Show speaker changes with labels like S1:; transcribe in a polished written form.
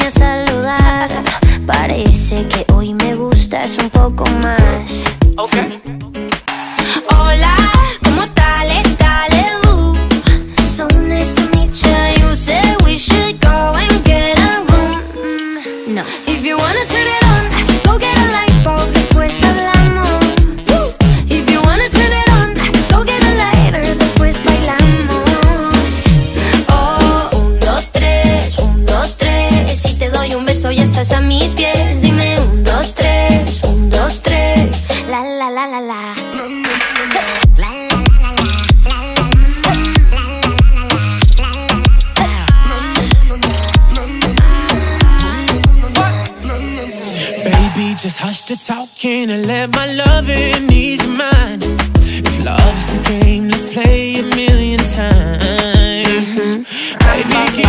S1: a saludar. Parece que hoy me gustas un poco más.
S2: Okay.
S1: Hola, ¿cómo tal? So nice to meet you. You said we should go and get a room. No. If you wanna turn it on, go get a light bulb, después hablamos. If you wanna turn it on, go get a lighter, después bailamos. Oh, 1, 2, 3, 1, 2, 3. Si te doy un beso ya estás a mis pies. Dime 1, 2, 3, 1, 2, 3. La la la la la.
S3: Baby, just hush the talking and let my loving ease your mind. If love's the game, let's play a million times. Baby,